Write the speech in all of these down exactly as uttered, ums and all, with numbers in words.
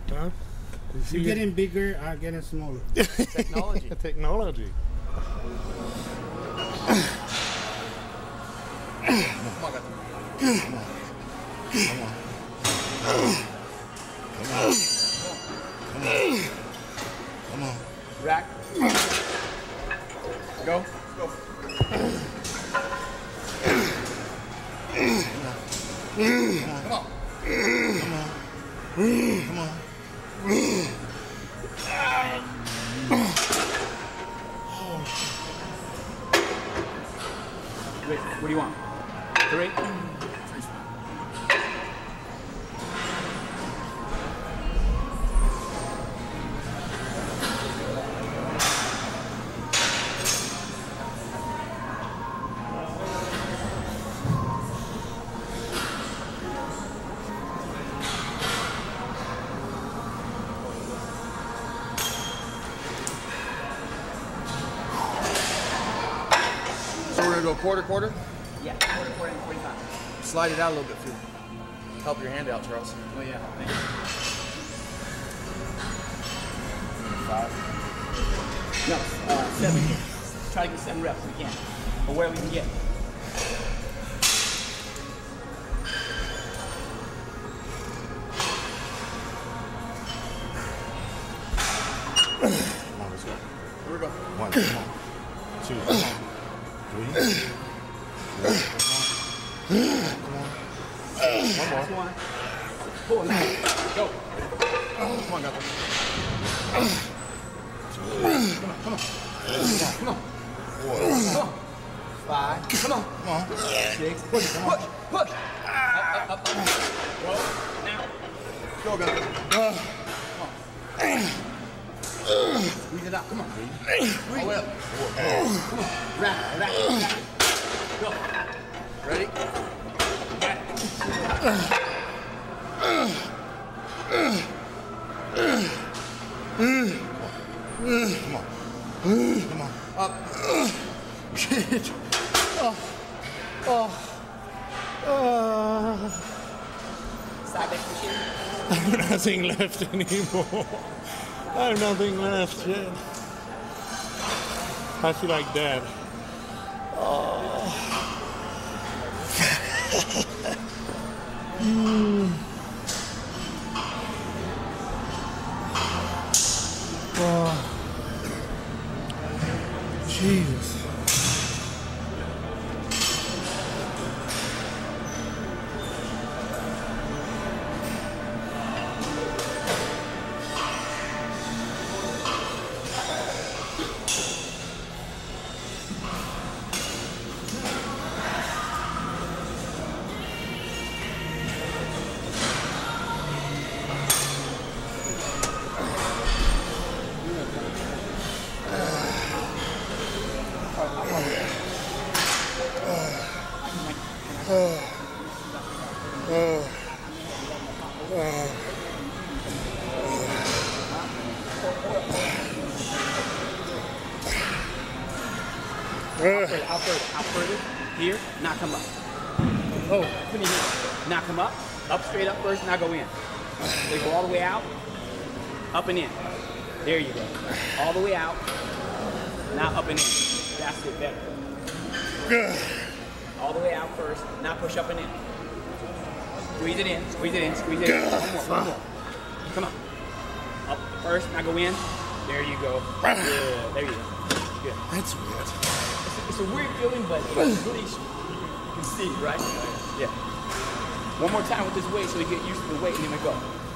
Huh? You're getting bigger, I'm getting smaller. Technology. Technology. Come on, guys. Come on. Come on. Come on. Come on. Come on. Rack. Go. Go. Come on. Come on. Come on. Come on. Wait, what do you want? Three? So we're gonna go quarter, quarter? Yeah, quarter, quarter, and forty-five. Slide it out a little bit, Phil. Help your hand out, Charles. Oh yeah, thank you. Five. No, uh, seven here. Try to get seven reps if we can. Or whatever we can get. Come on, let's go. Here we go. One, come on. Two, come on. Three. Four, come on. One more. Last one. Pull now. Go. Come on, got this. Come on, come on. Come on. Four. Come on. Five. Come on. Come on. Six. Push, come on. Push, push. Up, up, up, up. Go. Now. Go, guys. Come on. Squeeze it out. Come on. Breathe. All the way up. Come on. Wrap, wrap, wrap. Go. Ready? Come on. Come on. Up. Shit. Oh. Oh. Oh. Side back machine. I have nothing left anymore. I have nothing left yet. I feel like dead. Oh. mm. Oh. Jesus. Further, out further, out further. Here, now come up. Oh, come in here. Now come up. Up, straight up first, now go in. They go all the way out. Up and in. There you go. All the way out. Now up and in. That's it, better. All the way out first. Now push up and in. Squeeze it in, squeeze it in, squeeze it in. One more, one more. Come on. Up first, now go in. There you go. Good. There you go. Good. That's weird. It's a weird feeling, but it's really, you can see, right? Yeah. One more time with this weight so we get used to the weight and then we go.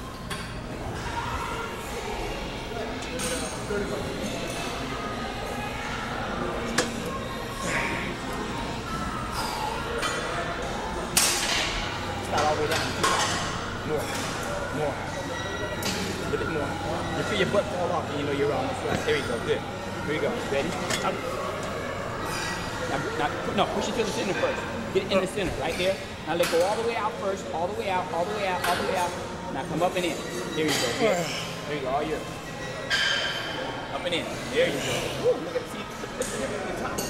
Start all the way down. More. More. A little bit more. You feel your butt fall off and you know you're on the front. There you go. Good. Here you go. Ready? Up. Now, now, no, push it to the center first. Get it in the center, right there. Now let go all the way out first, all the way out, all the way out, all the way out. Now come up and in. There you go. Good. There you go. All yours. Up and in. There you go. Woo, look at the feet. Look at the top.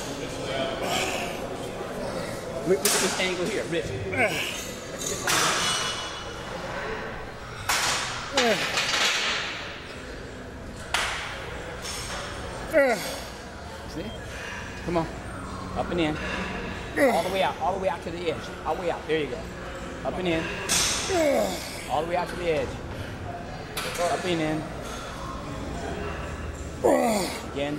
Look, look at this angle here, Rich. Look at this angle. See? Come on. Up and in. All the way out. All the way out to the edge. All the way out. There you go. Up and in. All the way out to the edge. Up and in. Again.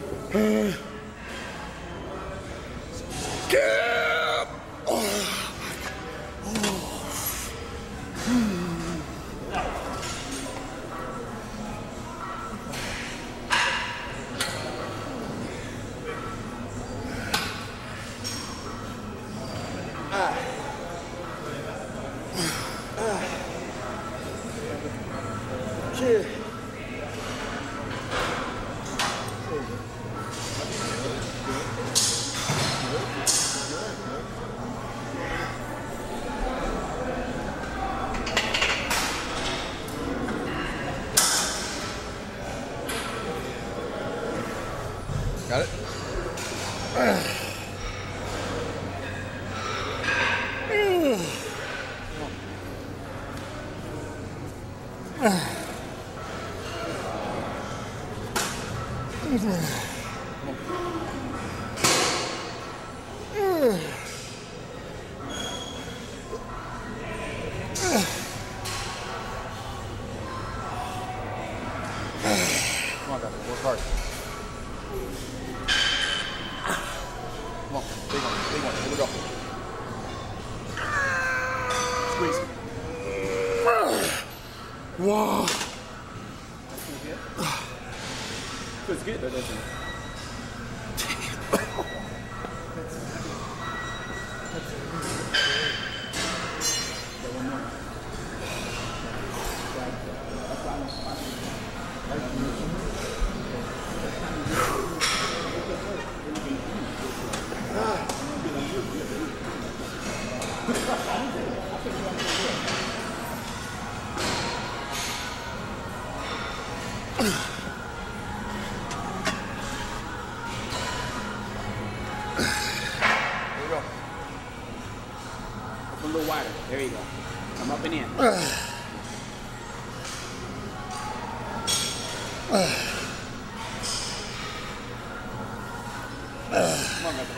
Got it? Come on, guys. Work hard. Come on. Big one. Big one. Here we go. Squeeze. Wow. Feels good though, doesn't it? A little wider. There you go. Come up and in. Come on, brother.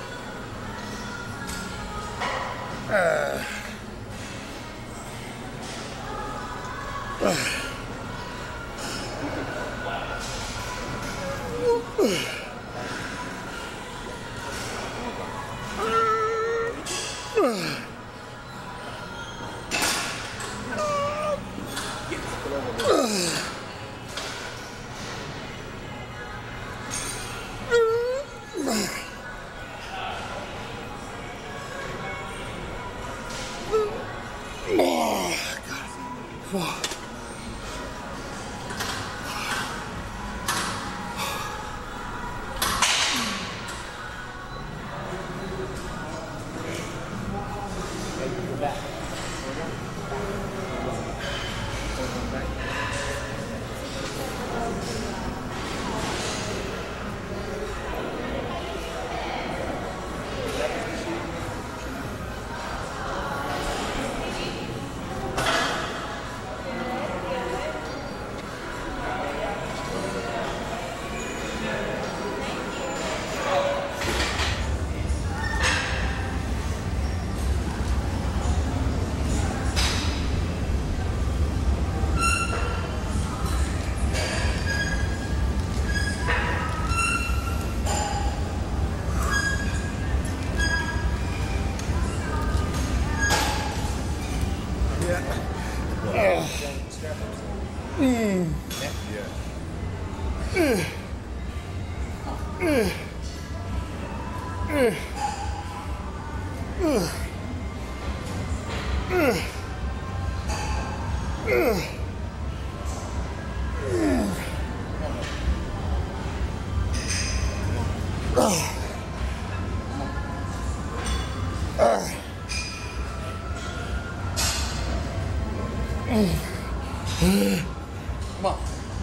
Come on.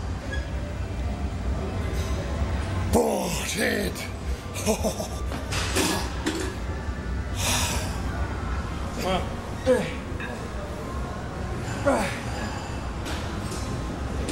Bullshit. Come on.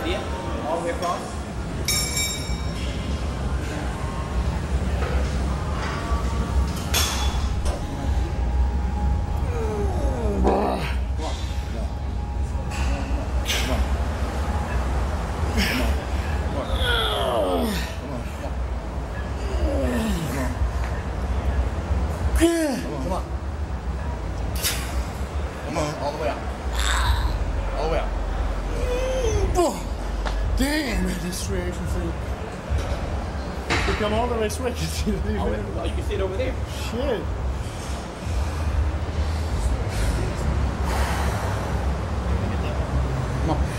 Yeah, all the way across. Damn, man, this reaction thing. Become all the way switched. Oh, well, you can see it over there. Shit. Come on.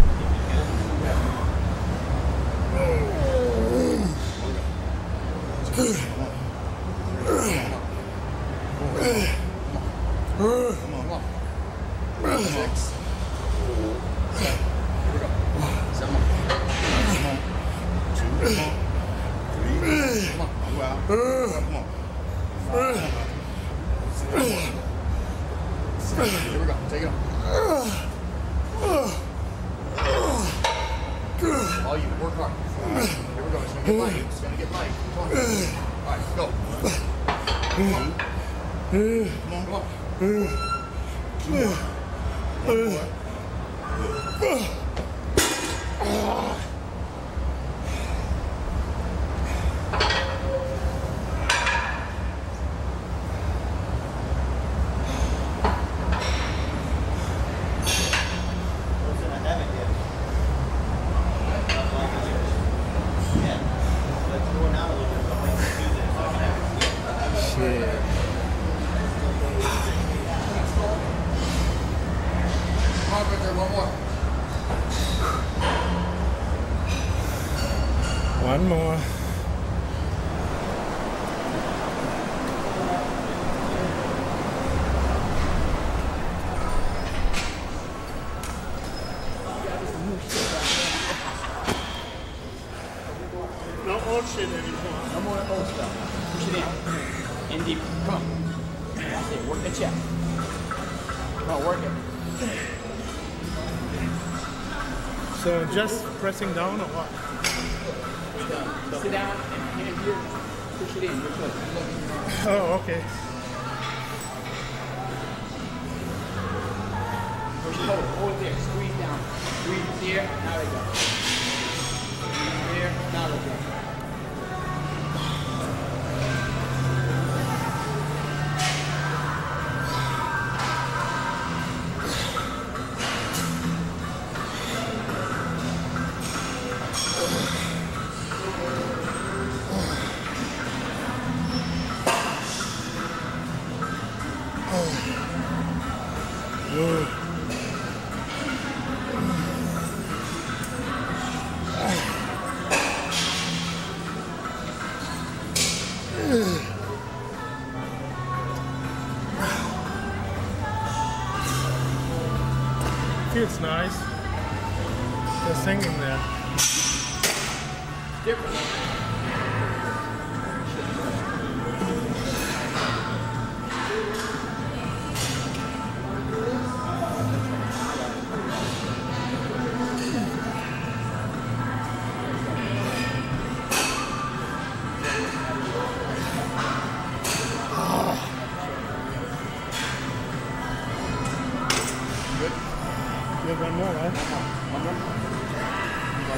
Six. Seven. Here we go. Seven more. Come on. Two. Come on. Three. Come on. Go out. Come on. Five. Six. Seven. Here we go. Take it on. All you. Work hard. Here we go. It's gonna get light. It's gonna get light. Come on. All right. Go. Come on. Come on. Come on. Two more. One more. One more. No old shit anymore. No more old stuff. Push it in. In deeper. Come on. That's it. Work the chest. Come on, work it. So just pressing down or what? Sit down and hand here. Push it in. Your foot. Oh, okay. Push it over. Hold it there. Squeeze down. Squeeze here. Now let go. Squeeze here. Now let go. Feels nice. Just hanging there. Different. You have one more, right? One more. Right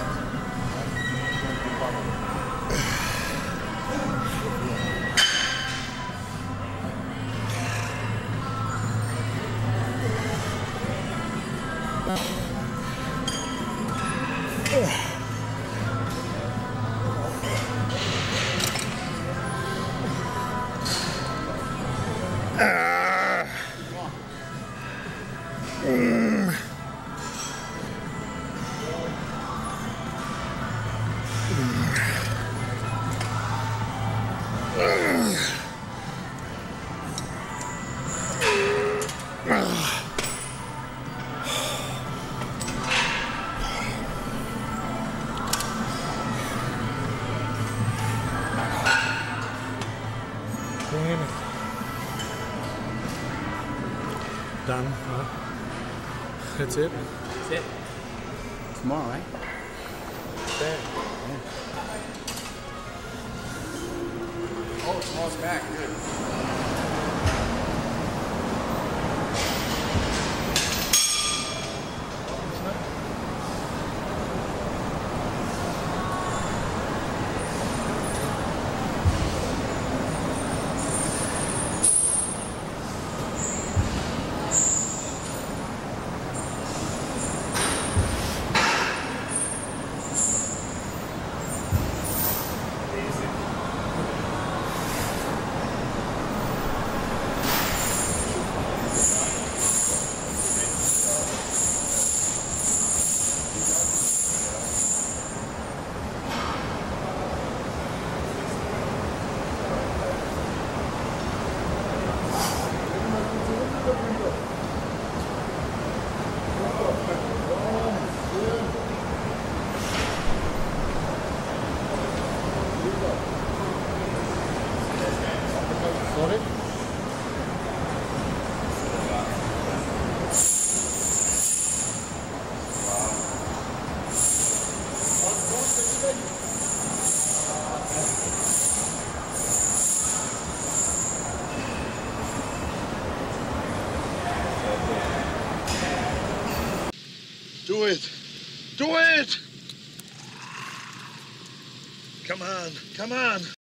Damn it. Done. Huh? That's it. That's it. tomorrow, right? Ben. Oh, tomorrow's back. Good. Sorry? Do it. Do it. Come on. Come on.